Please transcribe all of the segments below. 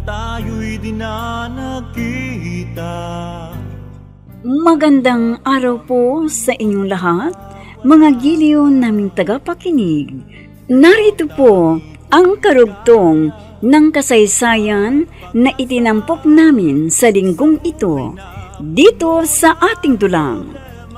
tayo'y di na nagkita. Magandang araw po sa inyong lahat, mga giliw naming tagapakinig. Narito po ang karugtong ng kasaysayan na itinampok namin sa linggong ito, dito sa ating dulang.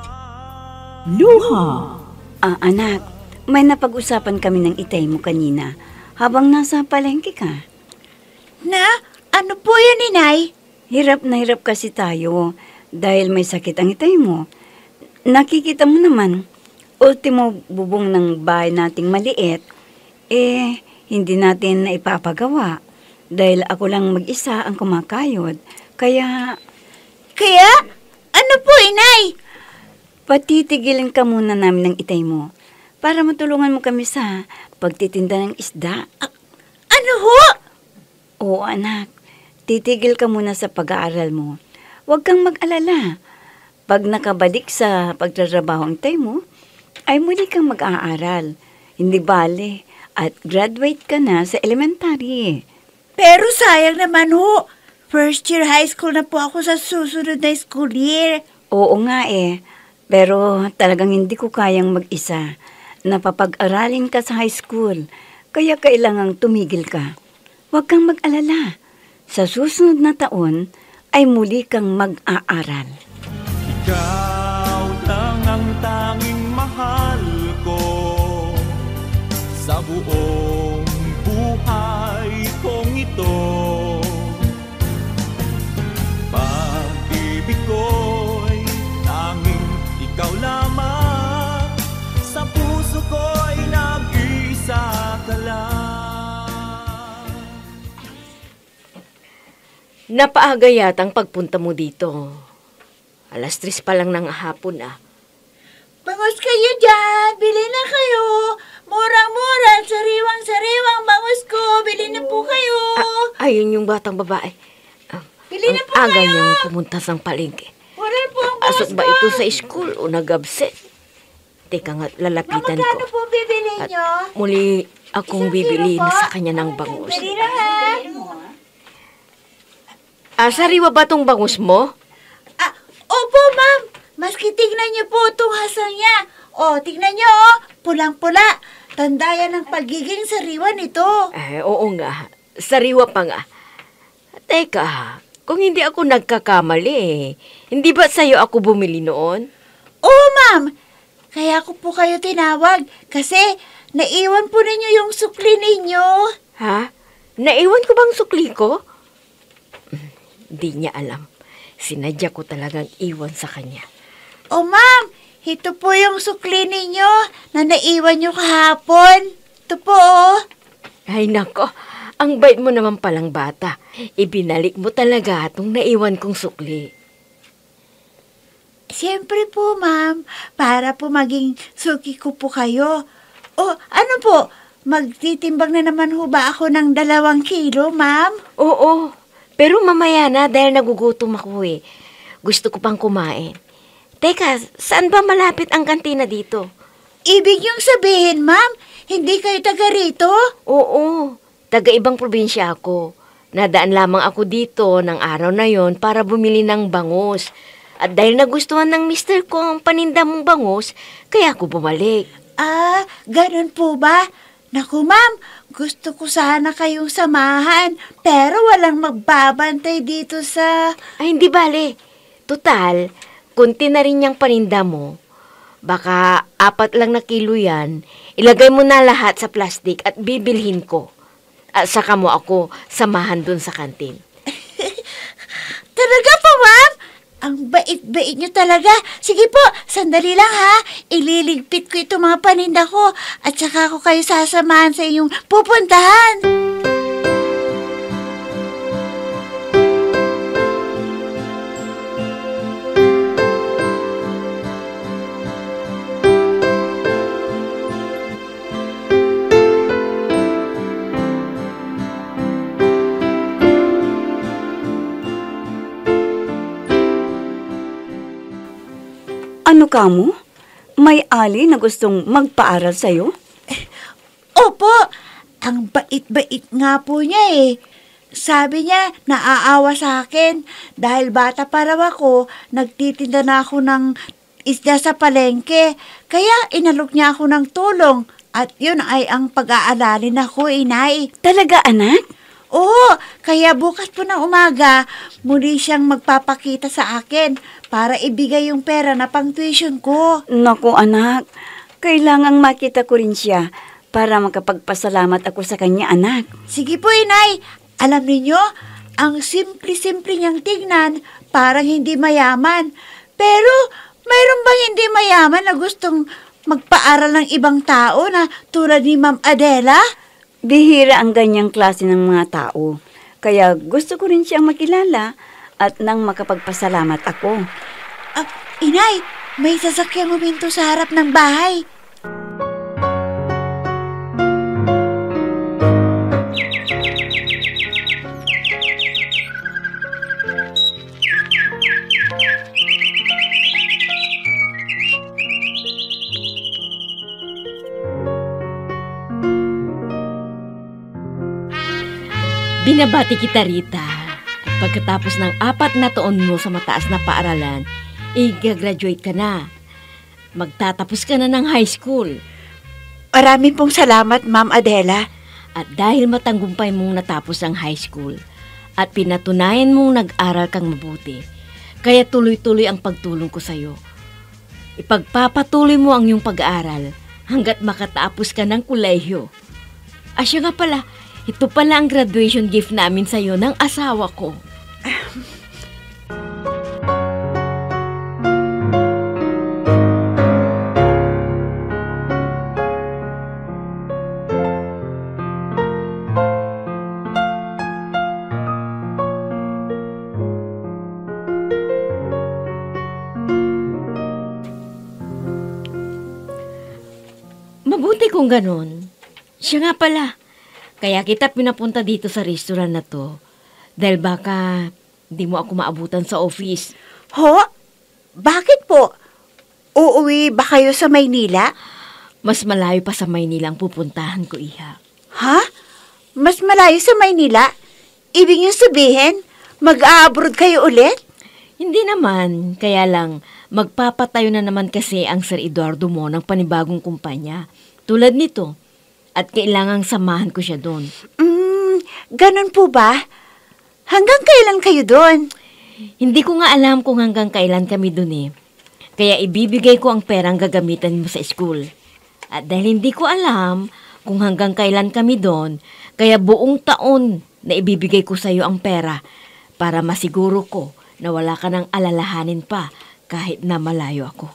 Luha. Anak, may napag-usapan kami ng itay mo kanina habang nasa palengke ka. Na? Ano po yun, Inay? Hirap na hirap kasi tayo dahil may sakit ang itay mo. Nakikita mo naman, ultimo bubong ng bahay nating maliit, hindi natin na ipapagawa dahil ako lang mag-isa ang kumakayod. Kaya? Ano po, Inay? Patitigilin ka muna namin ng itay mo para matulungan mo kami sa pagtitinda ng isda. Ano ho? Oo, anak. Titigil ka muna sa pag-aaral mo. Huwag kang mag-alala. Pag nakabalik sa pagtatrabaho ang itay mo, ay muli kang mag-aaral. Hindi bale. At graduate ka na sa elementary. Pero sayang naman ho. First year high school na po ako sa susunod na school year. Oo nga pero talagang hindi ko kayang mag-isa. Napapag-aralin ka sa high school, kaya kailangang tumigil ka. Huwag kang mag-alala. Sa susunod na taon, ay muli kang mag-aaral. Ikaw lang ang tanging mahal ko sa buong buhay kong ito. Pag-ibig ko'y tanging ikaw lamang, sa puso ko'y nag-isa ka lang. Napaaga yatang pagpunta mo dito. 3:00 pa lang ng hapon Bangus kayo dyan. Bili na kayo. Murang-mura. Sariwang-sariwang bangus ko. Bili na po kayo. Ayun yung batang babae. Bili na po aga kayo. niyang pumunta sa palengke. Mura po ang bangus Asot ba ko. ito sa school o nag-absent? Teka nga, lalapitan Magkano ko. po bibili At nyo? muli akong Isang kilo bibili po? na sa kanya ng bangus. Bili na ha. Sariwa ba tong bangus mo? Opo, ma'am. Maski tignan niyo po itong hasang niya. Tignan niyo, pulang-pula. Tanda yan ng pagiging sariwa nito. Oo nga. Sariwa pa nga. Teka, kung hindi ako nagkakamali, hindi ba sa'yo ako bumili noon? Oo, ma'am. Kaya ko po kayo tinawag kasi naiwan po ninyo yung sukli ninyo. Ha? Naiwan ko bang sukli ko? Di niya alam. Sinadya ko talagang iwan sa kanya. Ma'am, ito po yung sukli ninyo na naiwan nyo kahapon. Ito po, Ay nako, ang bait mo naman palang bata. Ibinalik mo talaga itong naiwan kong sukli. Siyempre po, ma'am. Para po maging suki ko po kayo. Ano po? Magtitimbang na naman ho ba ako ng 2 kilo, ma'am? Oo, pero mamaya na dahil nagugutom ako Gusto ko pang kumain. Teka, saan ba malapit ang kantina dito? Ibig yung sabihin, ma'am, hindi kayo taga rito? Oo, taga-ibang probinsya ako. Nadaan lamang ako dito ng araw na yon para bumili ng bangus. At dahil nagustuhan ng mister ko ang paninda mong bangus, kaya ako bumalik. Ganun po ba? Naku, ma'am, gusto ko sana kayong samahan, pero walang magbabantay dito sa... Ay, hindi bale. Total, kunti na rin yung paninda mo. Baka 4 lang na kilo yan. Ilagay mo na lahat sa plastic at bibilhin ko. At saka mo ako samahan dun sa kantin. Talaga po, ma'am? Ang bait-bait nyo talaga. Sige po, sandali lang ha. Ililigpit ko itong mga paninda ko at saka ko kayo sasamahan sa inyong pupuntahan. Ano ka mo? May ali na gustong magpaaral sa'yo? Opo, ang bait-bait nga po niya Sabi niya, naaawa sa akin. Dahil bata pa raw ako, nagtitinda na ako ng isda sa palengke. Kaya inalok niya ako ng tulong. At yun ay ang pag-aalalin ako, inay. Talaga, anak? Oo, kaya bukas po ng umaga, muli siyang magpapakita sa akin para ibigay yung pera na pang tuition ko. Naku, anak. Kailangang makita ko rin siya para makapagpasalamat ako sa kanya, anak. Sige po, inay. Alam niyo, ang simple-simple niyang tignan, parang hindi mayaman. Pero, mayroon bang hindi mayaman na gustong magpaaral ng ibang tao na tulad ni Ma'am Adela? Bihira ang ganyang klase ng mga tao. Kaya gusto ko rin siyang makilala at nang makapagpasalamat ako. Inay, may sasakyang huminto sa harap ng bahay. Binabati kita, Rita. At pagkatapos ng 4 na taon mo sa mataas na paaralan, i-graduate ka na. Magtatapos ka na ng high school. Maraming pong salamat, Ma'am Adela. At dahil matanggumpay mong natapos ang high school at pinatunayan mong nag-aral kang mabuti, kaya tuloy-tuloy ang pagtulong ko sa'yo. Ipagpapatuloy mo ang iyong pag-aaral hanggat makatapos ka ng kolehiyo. Siya nga pala, ito pala ang graduation gift namin sa'yo ng asawa ko. Mabuti kung ganun. Siya nga pala. Kaya kita pinapunta dito sa restaurant na to. Dahil baka di mo ako maabutan sa office. Ho? Bakit po? Uuwi ba kayo sa Maynila? Mas malayo pa sa Maynila ang pupuntahan ko, Iha. Ha? Mas malayo sa Maynila? Ibig niyo sabihin, mag-a-abroad kayo ulit? Hindi naman. Kaya lang, magpapatayo na naman kasi ang Sir Eduardo mo ng panibagong kumpanya. Tulad nito. At kailangang samahan ko siya doon. Ganun po ba? Hanggang kailan kayo doon? Hindi ko nga alam kung hanggang kailan kami doon eh. Kaya ibibigay ko ang perang gagamitan mo sa school. At dahil hindi ko alam kung hanggang kailan kami doon, kaya buong taon na ibibigay ko sa iyo ang pera para masiguro ko na wala ka nang alalahanin pa kahit na malayo ako.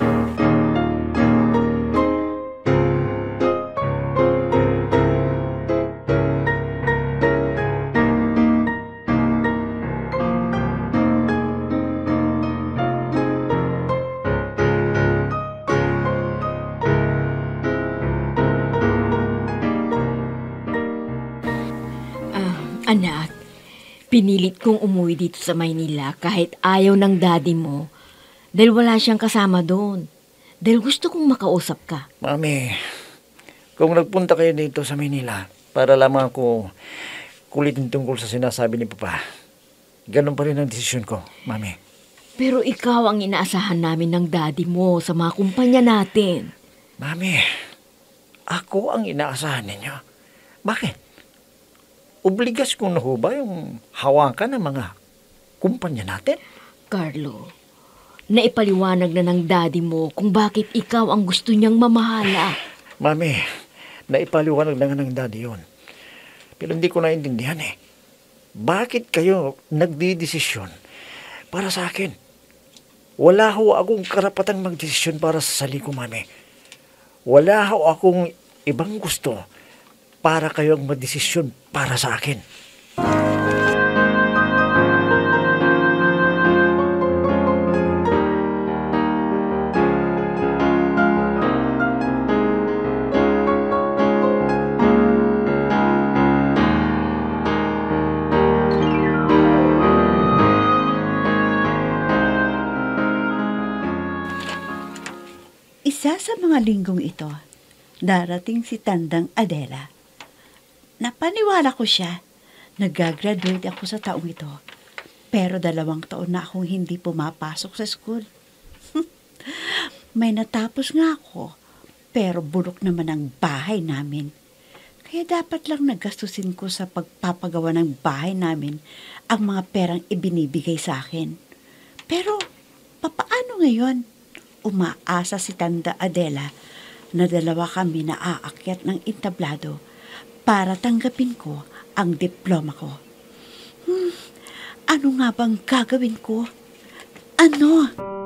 Anak, pinilit kong umuwi dito sa Maynila kahit ayaw ng daddy mo dahil wala siyang kasama doon. Dahil gusto kong makausap ka. Mami, kung nagpunta kayo dito sa Maynila para lamang ako kulitin tungkol sa sinasabi ni Papa, ganun pa rin ang desisyon ko, Mami. Pero ikaw ang inaasahan namin ng daddy mo sa mga kumpanya natin. Mami, ako ang inaasahan ninyo. Bakit? Obligas kong na ho ba yung hawakan ng mga kumpanya natin? Carlo, naipaliwanag na ng daddy mo kung bakit ikaw ang gusto niyang mamahala. Mami, naipaliwanag na nga ng daddy yun. Pero hindi ko naintindihan eh. Bakit kayo nagdidesisyon para sa akin? Wala ho akong karapatang magdesisyon para sa sarili ko, Mami. Wala ho akong ibang gusto para kayong magdesisyon para sa akin. Isa sa mga linggong ito, darating si Tandang Adela. Napaniwala ko siya Nagagraduate ako sa taong ito. Pero 2 taon na akong hindi pumapasok sa school. May natapos nga ako, pero bulok naman ang bahay namin. Kaya dapat lang nagastusin ko sa pagpapagawa ng bahay namin ang mga perang ibinibigay sa akin. Pero, papaano ngayon? Umaasa si Tanda Adela na 2 kami na aakyat ng entablado para tanggapin ko ang diploma ko. Ano nga bang gagawin ko? Ano?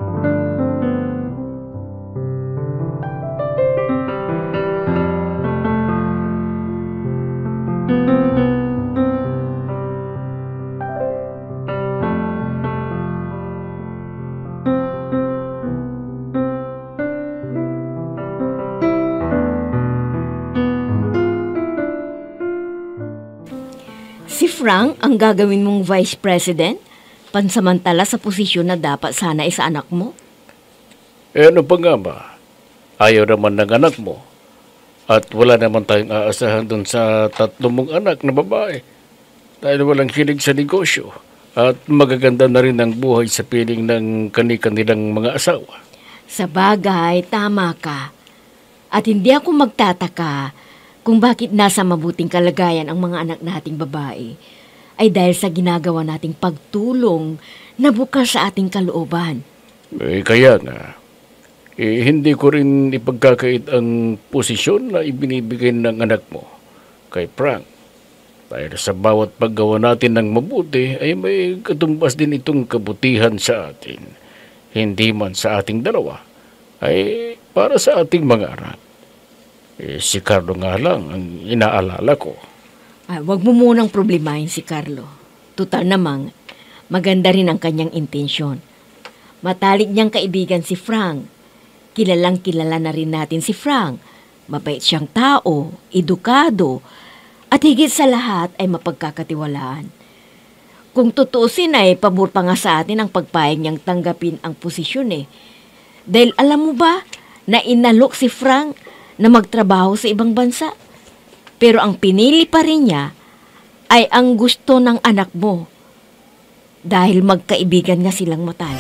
Si Frank ang gagawin mong vice president? Pansamantala sa posisyon na dapat sana sa anak mo? Ano pa nga ba? Ayaw naman ng anak mo. At wala naman tayong aasahan dun sa 3 mong anak na babae. Dahil walang hilig sa negosyo. At magaganda na rin ang buhay sa piling ng kani-kanilang mga asawa. Sa bagay, tama ka. At hindi ako magtataka kung bakit nasa mabuting kalagayan ang mga anak nating babae ay dahil sa ginagawa nating pagtulong na bukas sa ating kalooban. Kaya nga, hindi ko rin ipagkakait ang posisyon na ibinibigay ng anak mo kay Frank. Dahil sa bawat paggawa natin ng mabuti ay may katumbas din itong kabutihan sa atin. Hindi man sa ating dalawa, ay para sa ating mga anak. Si Carlo nga lang ang inaalala ko. Wag mo munang problemahin si Carlo. Tutal namang, maganda rin ang kanyang intensyon. Matalik niyang kaibigan si Frank. Kilalang kilala na rin natin si Frank. Mabait siyang tao, edukado, at higit sa lahat ay mapagkakatiwalaan. Kung tutuusin ay pabor pa nga sa atin ang pagpayag niyang tanggapin ang posisyon eh. Dahil alam mo ba na inalok si Frank na magtrabaho sa ibang bansa? Pero ang pinili pa rin niya ay ang gusto ng anak mo. Dahil magkaibigan nga silang matalik.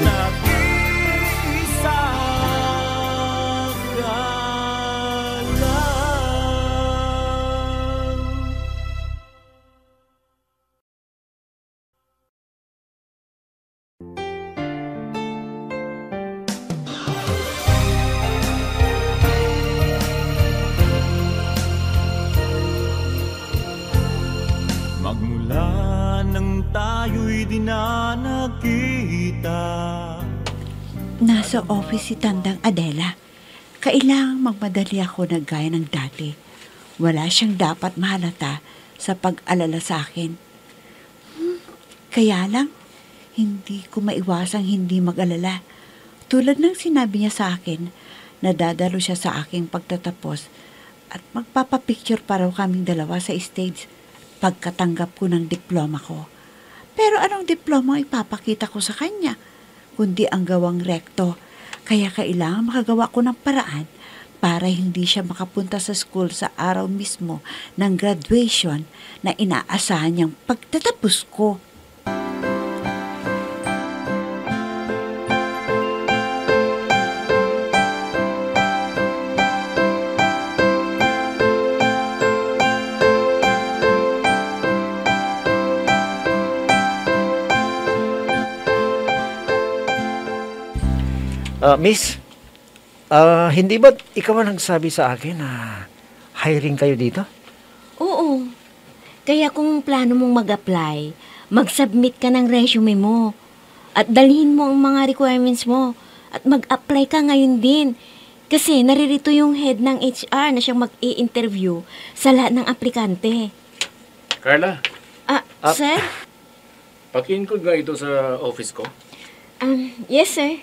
Nag-iisa ka lang. Magmula nang tayo'y di na nagkita. Nasa office si Tandang Adela. Kailangang magmadali ako na gaya ng dati. Wala siyang dapat mahalata sa pag-alala sa akin. Kaya lang, hindi ko maiwasang hindi mag-alala. Tulad ng sinabi niya sa akin, nadadalo siya sa aking pagtatapos at magpapapicture pa raw kaming 2 sa stage pagkatanggap ko ng diploma ko. Pero anong diploma ang ipapakita ko sa kanya? Kundi ang gawang rekto. Kaya kailangan makagawa ko ng paraan para hindi siya makapunta sa school sa araw mismo ng graduation na inaasahan niyang pagtatapos ko. Miss, hindi ba ikaw ang nagsabi sa akin na hiring kayo dito? Oo. Kaya kung plano mong mag-apply, mag-submit ka ng resume mo. At dalhin mo ang mga requirements mo. At mag-apply ka ngayon din. Kasi naririto yung head ng HR na siyang mag-i-interview sa lahat ng aplikante. Carla, Sir? paki-include nga ito sa office ko. Yes, sir.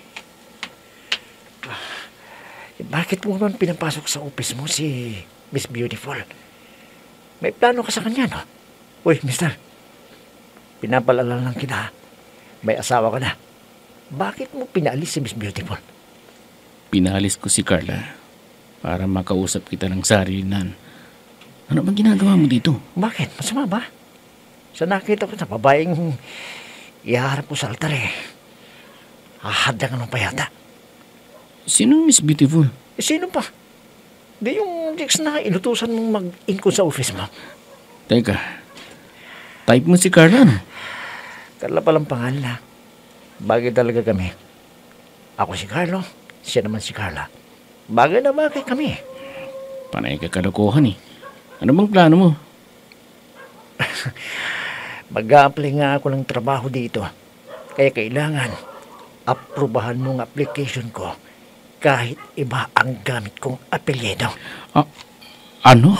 Bakit mo naman pinapasok sa office mo si Miss Beautiful? May plano ka sa kanya, no? Uy, mister, pinapalala lang kita. May asawa ka na. Bakit mo pinaalis si Miss Beautiful? Pinalis ko si Carla para makausap kita ng sarinan. Ano bang ginagawa mo dito? Bakit? Masama ba? Sa nakita ko sa babaeng iharap ko sa altar hahadangan mo pa yata. Sinong Miss Beautiful? Sino pa? Di yung Dix na inutusan mong mag-income sa office mo. Teka, type mo si Carla, no? Carla palang pangalan na. Bagay talaga kami. Ako si Carlo, siya naman si Carla. Bagay na bagay kami. Panay ka kalokohan eh. Ano bang plano mo? Mag-a-apply nga ako ng trabaho dito. Kaya kailangan aprobahan mo ang application ko kahit iba ang gamit kong apelyido. Ano?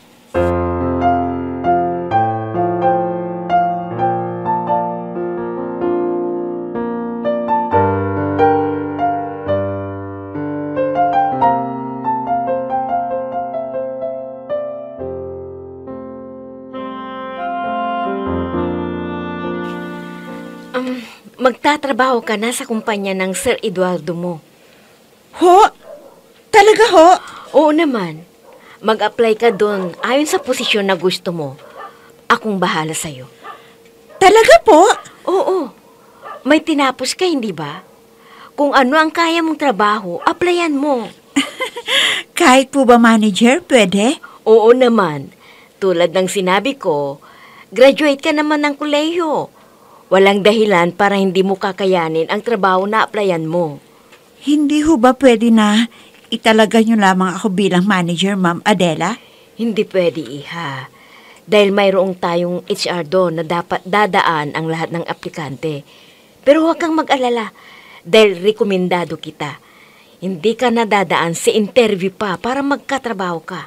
Magtatrabaho ka na sa kumpanya ng Sir Eduardo mo. Ho? Talaga ho? Oo naman. Mag-apply ka doon ayon sa posisyon na gusto mo. Akong bahala sa'yo. Talaga po? Oo. May tinapos ka, hindi ba? Kung ano ang kaya mong trabaho, applyan mo. Kahit po ba manager, pwede? Oo naman. Tulad ng sinabi ko, graduate ka naman ng kolehiyo. Walang dahilan para hindi mo kakayanin ang trabaho na applyan mo. Hindi ho ba pwede na italaga niyo lamang ako bilang manager, Ma'am Adela? Hindi pwede, Iha. Dahil mayroong tayong HR doon na dapat dadaan ang lahat ng aplikante. Pero huwag kang mag-alala dahil rekomendado kita. Hindi ka nadadaan sa interview pa para magkatrabaho ka.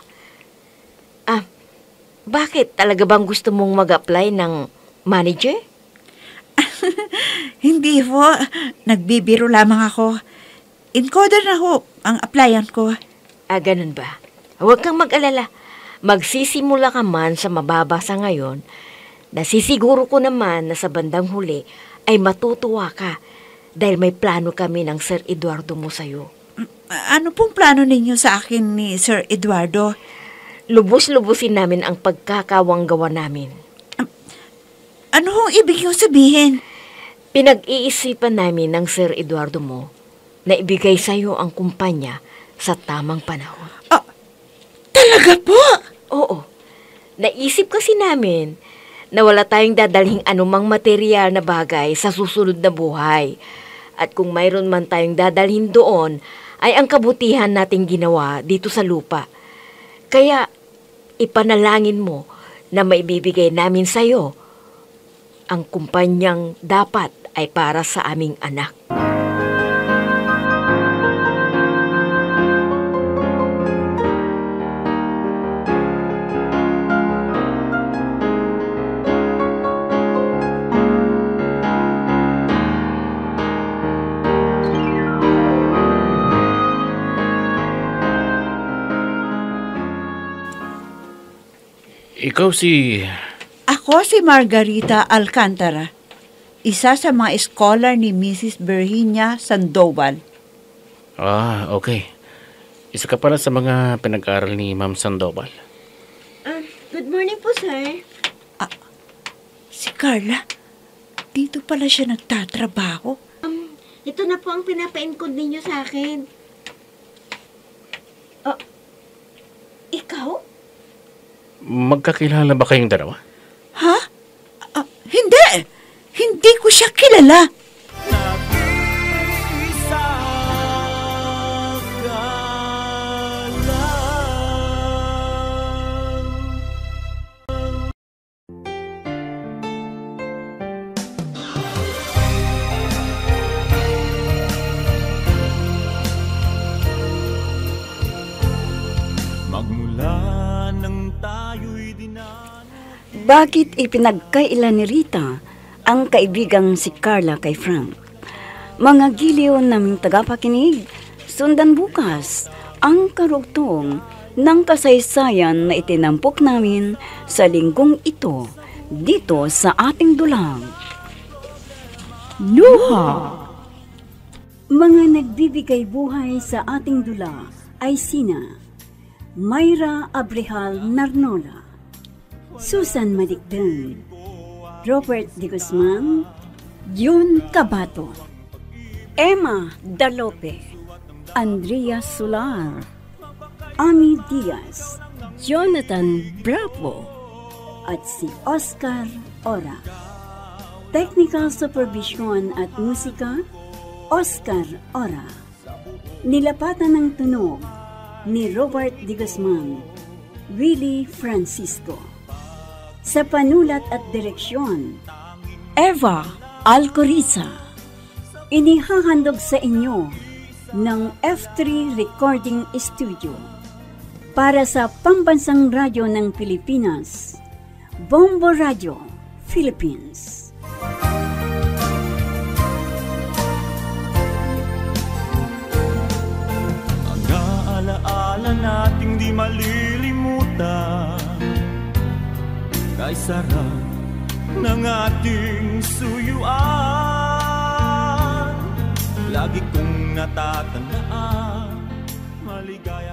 Bakit? Talaga bang gusto mong mag-apply ng manager? Hindi po. Nagbibiro lamang ako. Encoder na ho ang applyan ko. Ganun ba? Huwag kang mag-alala. Magsisimula ka man sa mababa sa ngayon, nasisiguro ko naman na sa bandang huli ay matutuwa ka dahil may plano kami ng Sir Eduardo mo sa'yo. Ano pong plano ninyo sa akin ni Sir Eduardo? Lubos-lubusin namin ang pagkakawanggawa namin. Ano hong ibig yung sabihin? Pinag-iisipan namin ng Sir Eduardo mo na ibigay sa'yo ang kumpanya sa tamang panahon. Talaga po? Oo. Naisip kasi namin na wala tayong dadalhing anumang material na bagay sa susunod na buhay. At kung mayroon man tayong dadalhin doon, ay ang kabutihan nating ginawa dito sa lupa. Kaya ipanalangin mo na maibibigay namin sa'yo ang kumpanyang dapat ay para sa aming anak. Ikaw si... Ako si Margarita Alcantara, isa sa mga scholar ni Mrs. Virginia Sandoval. Okay. Isa ka pala sa mga pinag-aral ni Ma'am Sandoval. Good morning po, sir. Si Carla, dito pala siya nagtatrabaho. Ito na po ang pinapa-encode ninyo sa akin. Ikaw? Magkakilala ba kayong dalawa? Ha? Hindi! Hindi ko siya kilala. Nag-iisa ka lang. Magmula nang tayo'y Bakit ipinagkaila ni Rita ang kaibigang si Carla kay Frank? Mga giliw naming tagapakinig, sundan bukas ang karugtong ng kasaysayan na itinampok namin sa linggong ito dito sa ating dulang. Luha! Mga nagbibigay buhay sa ating dula ay sina Mayra Abrehal Narnola, Susan Malikdan, Robert De Guzman, Jun Cabato, Emma Dalope, Andrea Solar, Ami Diaz, Jonathan Bravo, at si Oscar Ora. Technical Supervision at Musika, Oscar Ora. Nilapatan ng tunog ni Robert De Guzman, Willie Francisco. Sa panulat at direksyon, Eva Alcoriza. Inihahandog sa inyo ng F3 Recording Studio para sa Pambansang Radyo ng Pilipinas, Bombo Radio, Philippines. Ang alaala nating di malilimutan, kay sarap ng ating suyuan. Lagi kong natatandaan, maligaya